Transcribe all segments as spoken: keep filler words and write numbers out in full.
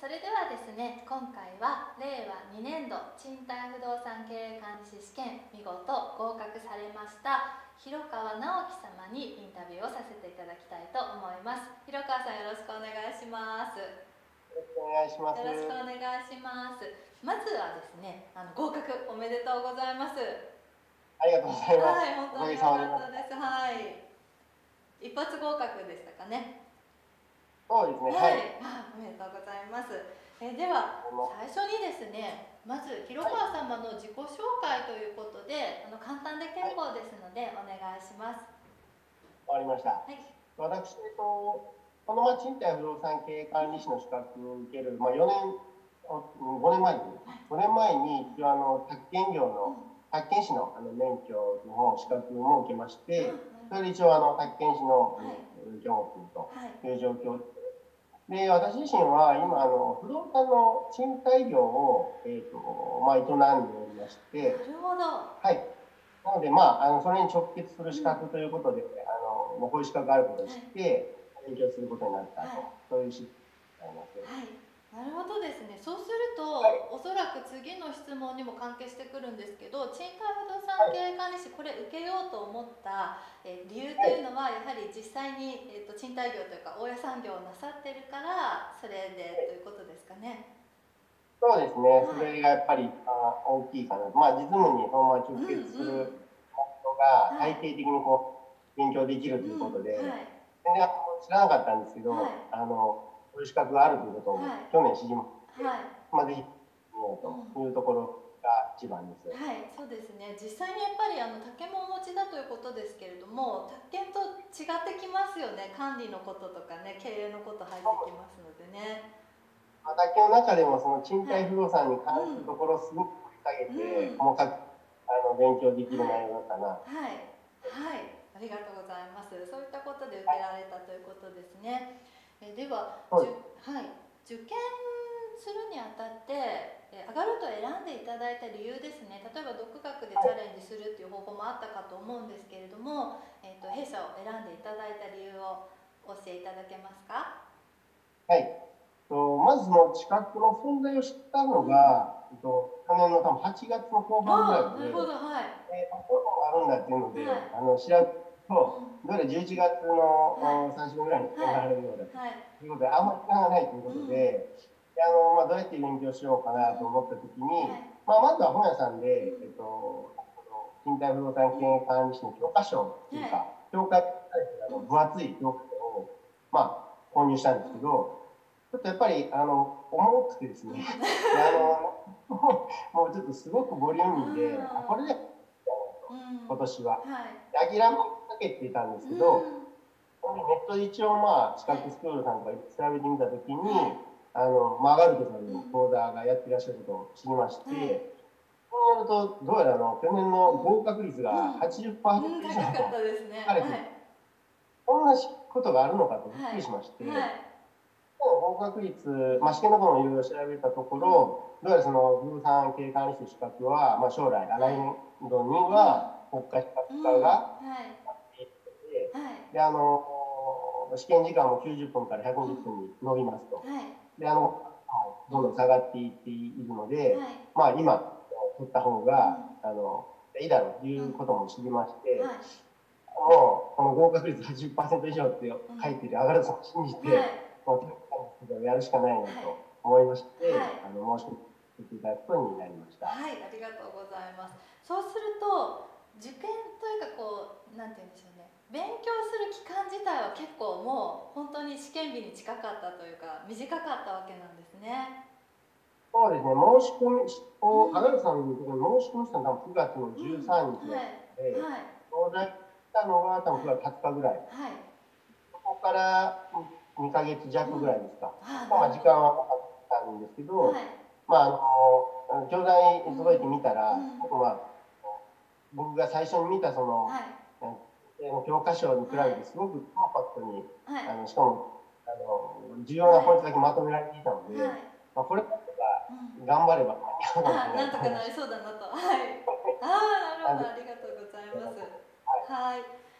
それではですね、今回はれいわにねんど賃貸不動産経営管理士試験見事合格されました広川直樹様にインタビューをさせていただきたいと思います。広川さん、よろしくお願いします。 よろしくお願いします。 よろしくお願いします。まずはですね、あの合格おめでとうございます。 ありがとうございます。 はい、本当に良かったです。はい。一発合格でしたかね。 そうですね。 はい、 はい、 あ、おめでとうございます。えでは最初にですね、まず広川様の自己紹介ということで、あの簡単で結構ですので、お願いします。 わかりました。 はい、 私、えっと、このま賃貸不動産経営管理士の資格を受ける、まあ、よねん、ごねんまえに、ごねんまえに一応あの宅建業の、宅建士のあの免許の資格も受けまして、それで一応あの宅建士の業務という状況で、で私自身は今あの不動産の賃貸業を、えーとまあ、営んでおりまして、 なるほど。 はい、なので、まあ、あのそれに直結する資格ということで、うん、あのこういう資格があることを知って、はい、勉強することになったと、はい、そういう資格になります。 はい、なるほどですね。そうすると、はい、おそらく次の質問にも関係してくるんですけど、賃貸不動産経営管理士、これ受けようと思った、えー、理由というのは、やはり実際に、えー、と賃貸業というか大家さん業をなさってるからそれでということですかね。 そうですね、はい、それがやっぱりあ大きいかな。まあ、実務にそのまま直結することが体系的にこう勉強できるということで、はい、全然知らなかったんですけど、はい、あのこういう資格があるということを去年知りまして、はい、まあ、ぜひ見ようというところが一番です。 はい、そうですね。実際にやっぱりあの宅建もお持ちだということですけれども、宅建と違ってきますよね。管理のこととかね、経営のこと入ってきますのでね。 畑の中でもその賃貸不動産に関するところをすごく掘り下げて、細かくあの勉強できる内容だったな。 はい、はい、はい、ありがとうございます。そういったことで受けられたということですね。えでは、はい、受験するにあたって、え上がると選んでいただいた理由ですね。例えば独学でチャレンジするっていう方法もあったかと思うんですけれども、えーと、弊社を選んでいただいた理由をお教えいただけますか？ はい。まずの資格の存在を知ったのが、うん、去年の多分はちがつの後半ぐらいで、 なるほど、はい。 えー、こういうのがあるんだっていうので、はい、あの調べると、うん、どれじゅういちがつの、はい、さんしゅうぐらいに試験があるようだと、はい、いうことで、あんまり時間がないということで、うん、あのまあ、どうやって勉強しようかなと思ったときに、はい、まあ、まずは本屋さんで、えっと、賃貸不動産経営管理士の教科書っていうか、はい、教科書の分厚い教科書を、まあ、購入したんですけど、ちょっとやっぱりあの重くてですね、あのもうちょっとすごくボリューミーで、あこれで今年は、はい、諦めかけてたんですけど、ネットで一応まあ資格スクールさんとか調べてみたときに、はい、あのマーガルトさんの講座がやってらっしゃることを知りまして、はい、そうなるとどうやらの去年の合格率が はちじゅっパーセント 以上と書かれて、こんなことがあるのかとびっくりしまして。はいはい、合格率、まあ、試験のこともいろいろ調べたところ、どうやらその不動産経営管理士の資格は、まあ、将来、来年度には国家資格化がっていって、で、あの、試験時間もきゅうじゅっぷんからひゃくにじゅっぷんに伸びますと。で、あの、どんどん下がっていっているので、まあ、今、取った方が、あの、いいだろうということも知りまして、もう、この合格率 はちじゅっパーセント 以上って書いてる上がるさんを信じて、もうやるしかないなと思いまして、はい、あの申し込みいただくことになりました。 はい、ありがとうございます。そうすると受験というかこうなんて言うんでしょうね。勉強する期間自体は結構もう本当に試験日に近かったというか短かったわけなんですね。 そうですね。申し込みを上がるさんのところに申し込みしたのはくがつのじゅうさんにちなので、東大したのが多分くがつはつかぐらい。はい、そこからにかげつじゃくぐらいですか。うん、まあ時間はかかったんですけど、はい、まああの教材に届いてみたら、うん、まあ僕が最初に見たその、はい、教科書に比べてすごくコンパクトに、はい、あのしかもあの重要なポイントだけまとめられていたので、はい、まあこれだとか頑張れば間に合うかもしれない。なんとかなりそうだなと。はい。ああ、なるほど、ありがとうございます。はい。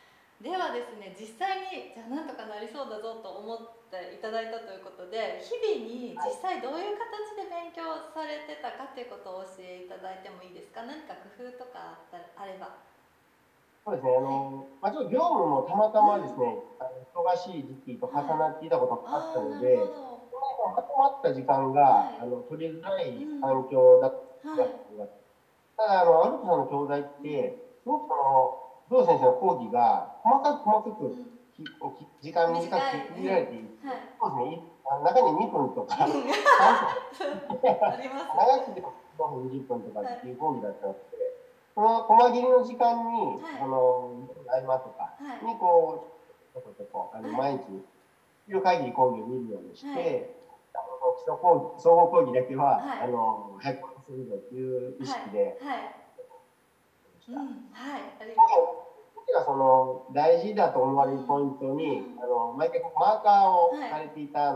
ではですね、実際にじゃあなんとかなりそうだぞと思っていただいたということで、日々に実際どういう形で勉強されてたかということを教えていただいてもいいですか？何か工夫とかあったあれば。 そうですね、あの、まあ、ちょっと業務もたまたまですね、あの忙しい時期と重なっていたことがあったああ、なるので、 ほど。 まとまった時間が、 はい。 あの取りづらいうん。 環境だったはい。 気が。ただ、あの、アルプさんの教材っうん。 て、すごくその、工藤先生の講義が細かく細かくうん。 きき時間短短い。 く区切られていて、 はい。 そうですね、いあの中ににふんとかうんさんぷん、 あります。 長くてもごふん、にじゅっぷんとかはい。 っていう講義だったので、その細切りの時間に、 はい。 その、合間とかはい。 にこう、ちょこちょこ、あの、 はい。 毎日、いる限り講義を見るようにしはい。 て、あの、基礎講義、総合講義だけは、 はい。 あの、早くするぞっていう意はい。 識で、 はい。 した。 うん。はい。ありがとう。 僕がその大事だと思われるポイントに、 うん。 あの毎回マーカーをはい。 されていた、 はい。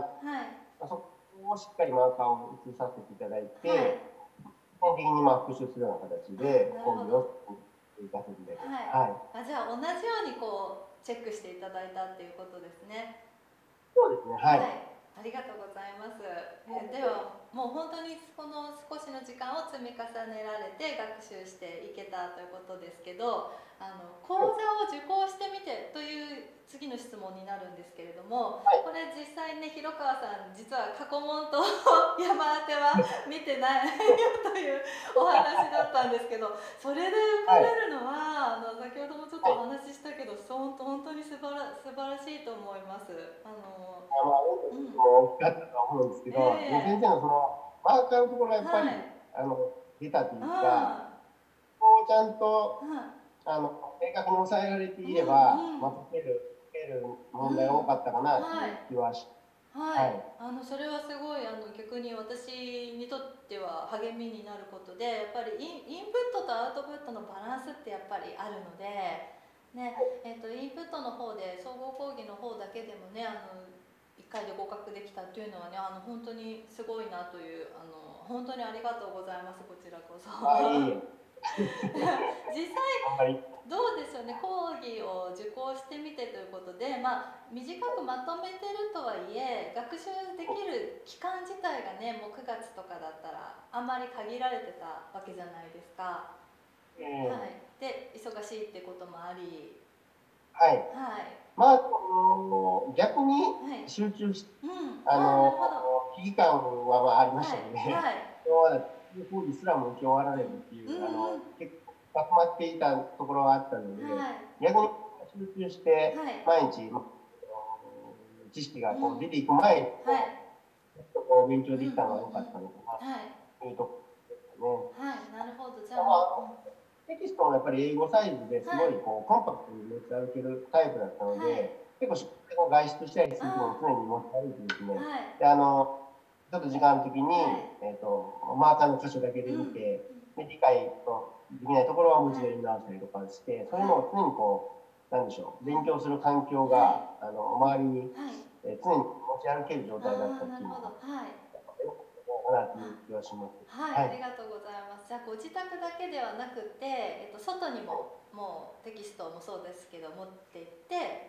そこをしっかりマーカーを写させていただいはい。 て、基本的にまあ復習するような形であ、なる講義をほど。 していた形で、 はい。 はい、 あ、じゃあ同じようにこうチェックしていただいたっていうことですね。 そうですね、はい。 はい、ありがとうございます。えではもう本当にこの少しの時間を積み重ねられて学習していけたということですけど、あの講座を受講してみてという次の質問になるんですけれども、 はい、 これ実際ね、広川さん実は過去問と山当ては見てないよというお話だったんですけど、それで受かれるのは、はい、あの先ほどもちょっとお話ししたけど、本当に素晴ら素晴らしいと思います。あのあまあ、うん、大きかったと思うんですけど、えー、先生のそのマーカーのところがやっぱり、はい、あの出たというか、こうちゃんと、あの正確に抑えられていれば、うんうん、まあ、解ける解ける問題が多かったかなという気はし、 うん、はい、はい、あのそれはすごい、あの逆に私にとっては励みになることで、やっぱりイン、インプットとアウトプットのバランスってやっぱりあるので、ね、えーと、インプットの方で総合講義の方だけでもね、あのいっかいで合格できたっていうのはね、あの本当にすごいなという、あの本当にありがとうございます。こちらこそ。実際どうでしょうね、講義を受講してみてということで、まあ、短くまとめてるとはいえ、学習できる期間自体がね、もうくがつとかだったらあんまり限られてたわけじゃないですか。はい、で忙しいってこともあり、 はい、 はい、 まあ逆に集中して、はい、うん、あの危機感はまあありましたので、はいはい、講義すらも受け終わられるっていう、うん、あの結構高まっていたところはあったので、はい、逆に集中して毎日、はい、知識がこう出ていく前に、はい、こう勉強できたのは良かったのかなというところですね。 はい、なるほど。じゃあ、 テキストもやっぱり英語サイズですごいこうコンパクトに持ち歩けるタイプだったので、はい、結構外出したりすると常に持ち歩いてですね、はい、であのちょっと時間的に、はい、えーと、マーカーの箇所だけで見て、うん、で理解とできないところはもう一度読み直したりとかして、はい、そういうのを常にこうなんでしょう、勉強する環境が、はい、あの周りに、はい、えー、常に持ち歩ける状態だったっていうのが、かなという気がします。 はい、はい、ありがとうございます。じゃあご自宅だけではなくて、えっと、外にももうテキストもそうですけど持っていって、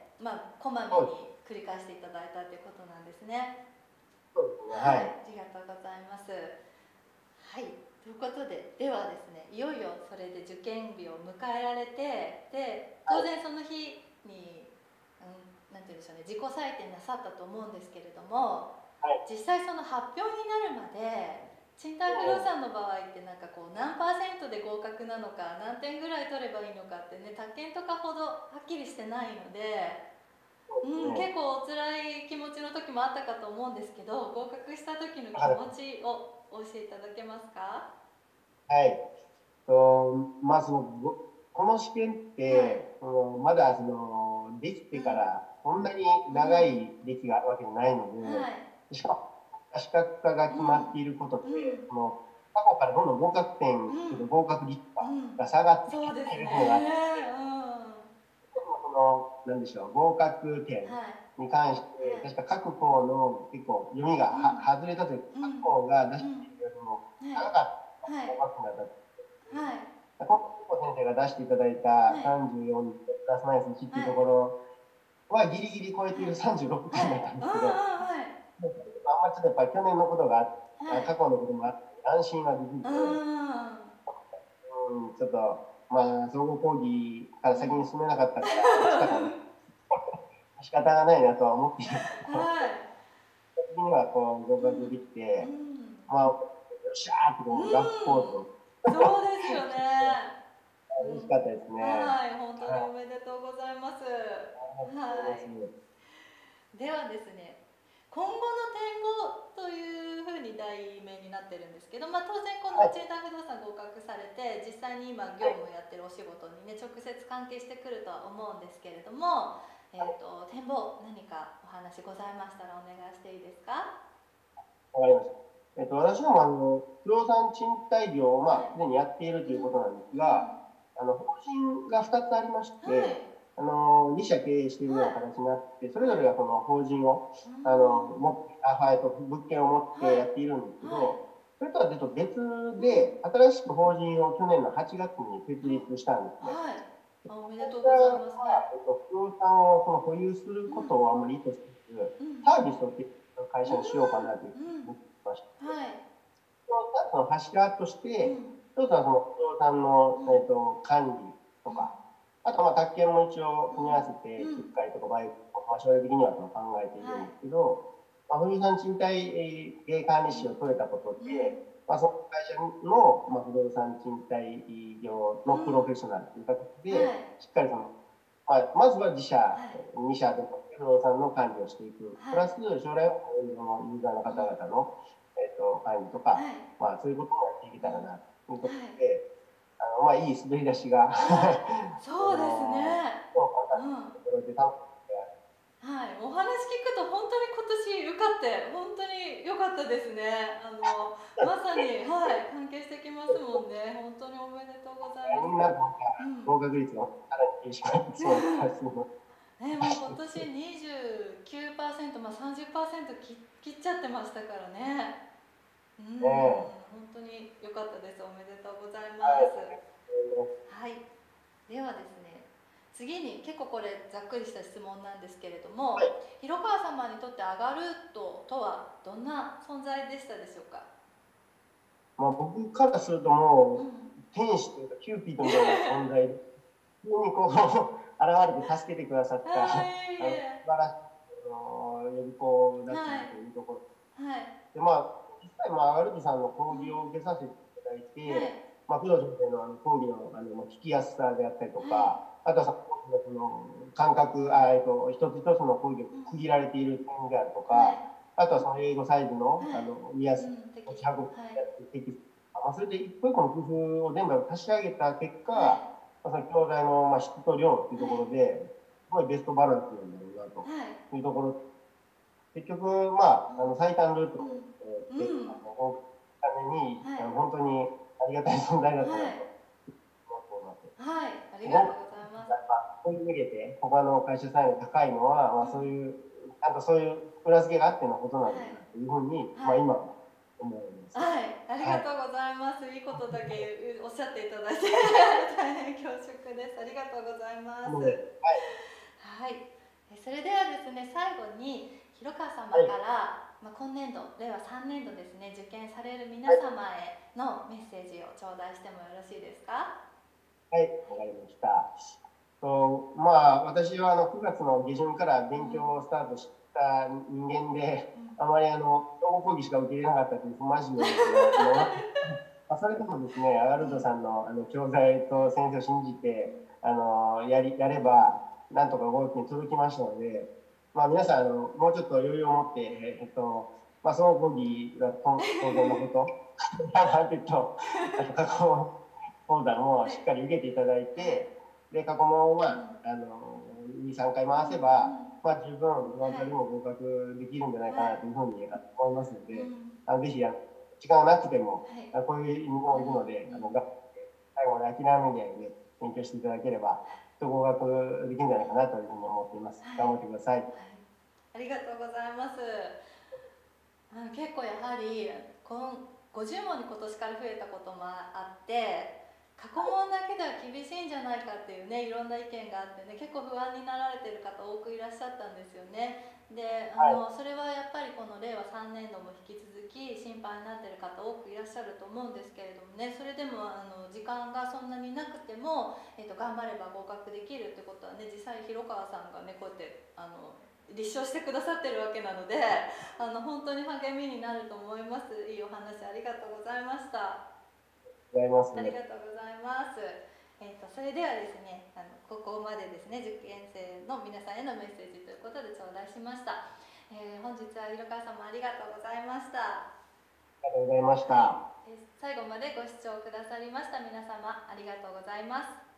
まあ、こまめに繰り返していただいたということなんですね。 そうですね、 はい、はい、ありがとうございます。はい、ということで、ではですね、いよいよそれで受験日を迎えられて、で当然その日に、うん、なんていうんでしょうね、自己採点なさったと思うんですけれども、はい、実際その発表になるまで賃貸不動産の場合ってなんかこう何パーセントで合格なのか、何点ぐらい取ればいいのかってね、宅建とかほどはっきりしてないので、うん、結構お辛い気持ちの時もあったかと思うんですけど、合格した時の気持ちを教えていただけますか？ はい、とまあそのこの試験って、はい、まだそのできてからそんなに長い歴があるわけじゃないので、うん、はい、しかも資格化が決まっていることで、うん、その過去からどんどん合格点、うん、合格率が下がってきているのがあって、そのなんでしょう、合格点に関して、はい、確か各校の結構読みがは、うん、外れたというか、各校が出しているよりも長かった合格点だった。はい、 今先生が出していただいたさんじゅうよんプラスマイナスいちっていうところはギリギリ超えているさんじゅうろくてんだったんですけど、あんまりちょっとやっぱり去年のことがあって、過去のこともあって安心はできず、うん、ちょっとまあ総合講義から先に進めなかったから仕方がないなとは思っているんですけど、次にはこう合格できて、まあよっしゃーってこうガッツポーズを。 そうですよね。 嬉しかったですね。 はい、本当におめでとうございます。はい。ではですね、今後の展望というふうに題名になってるんですけど、まあ、当然この賃貸不動産合格されて、実際に今業務をやってるお仕事にね直接関係してくるとは思うんですけれども、えーと、展望何かお話ございましたらお願いしていいですか？ わかりました。えっと、私どもあの不動産賃貸業をまあすでにやっているということなんですが、あの法人がふたつありまして、はい、あのに社経営しているような形になって、それぞれがその法人をあの持ってあ、はい、と物件を持ってやっているんですけど、それとはちょっと別で新しく法人を去年のはちがつに設立したんですね。 はい、おめでとうございます。 えっと、不動産をその保有することをあまり意図せず、サービスを会社にしようかなというふうに思ってまして、はい、その柱として、一つはその不動産の、えー、と管理とか、あとまあ宅建も一応組み合わせてしっかりとかバイク、まあ、将来的には考えているんですけど、まあ、不動産賃貸管理士を取れたことで、まあ、その会社の、まあ、不動産賃貸業のプロフェッショナルという形で、しっかりその、まあ、まずは自社、に社とか不動産の管理をしていく、プラス将来はそのユーザーの方々の、えー、と管理とか、まあ、そういうこともやっていけたらなということで、あのまあ、いい滑り出しがそうですね。はい、お話聞くと本当に今年受かって本当に良かったですね。あのまさに、はい、関係してきますもんね。本当におめでとうございます。 みんな合格率がさらに厳しくなってそうですね。 えもう今年 にじゅうきゅうパーセント、まあ、さんじゅっパーセント 切切っちゃってましたからね。うん、本当に良かったです。おめでとうございます。はい、ではですね、次に結構これざっくりした質問なんですけれども、はい、広川様にとってアガルートとはどんな存在でしたでしょうか？ まあ、僕からするともう、うん、天使というかキューピッドみたいな存在で急にこう現れて助けてくださった、はい、素晴らしい予備校だったというところ、はい、でまあ実際まあアガルートさんの講義を受けさせていただいて、はい、まあ、プロ先生のあの講義のあの聞きやすさであったりとか、はい、あとはその感覚、あえっと、一つ一つの講義が区切られている点であるとか、はい、あとはその英語サイズの、はい、あの見やすい、持ち運びやすいテキスト、まあ、それで一個一個の工夫を全部足し上げた結果、はい、まあ、教材の、まあ、質と量というところで、すごいベストバランスなんだろうなというところ、結局、まあ、あの最短ルートを、えー、うん、おために、はい、あの本当にありがたい存在だったなと思っています。はい、ありがとうございます。こういう逃げて他の会社さんより高いのは、まあ、そういうなんかそういう裏付けがあってのことなんだなというふうに、はい、まあ、今思います。はい、ありがとうございます。はい、いいことだけおっしゃっていただいて大変恐縮です。ありがとうございます。はい、はい、それではですね、最後に広川様から、はい、まあ、今年度令和さんねんどですね、受験される皆様へのメッセージを頂戴してもよろしいですか？はい、わかりました。とまあ、私はあのくがつの下旬から勉強をスタートした人間で、うん、あまりあの総合講義しか受け入れなかったという不真面目ですが、それでもですね、アガルートさんのあの教材と先生を信じてあのやりやれば、なんとか合格に届きましたので、まあ、皆さんあのもうちょっと余裕を持って、えっとまあ、総合講義が当然のこと、あと過去講座もしっかり受けていただいて、で過去問はあのに、さんかい回せば、まあ、十分どなたにも合格できるんじゃないかなというふうに思いますので、あのぜひ時間がなくても、はい、こういう意味もいるので、あの最後まで諦めないで勉強していただければ合格できるんじゃないかなというふうに思っています。はい、頑張ってください。はい、ありがとうございます。あの結構やはりこのごじゅう問に今年から増えたこともあって、 過去問だけでは厳しいんじゃないかっていうね、いろんな意見があってね、結構不安になられてる方多くいらっしゃったんですよね。で、あの、はい、それはやっぱりこのれいわさんねんども引き続き心配になってる方多くいらっしゃると思うんですけれどもね、それでもあの時間がそんなになくても、えーと、頑張れば合格できるってことはね、実際広川さんがねこうやってあの立証してくださってるわけなので、あの本当に励みになると思います。いいお話ありがとうございました。ありがとうございます。えーと、それではですね、あのここまでですね、受験生の皆さんへのメッセージということで頂戴しました。えー、本日は広川さんもありがとうございました。 ありがとうございました。 はい、えー、最後までご視聴くださりました皆様ありがとうございます。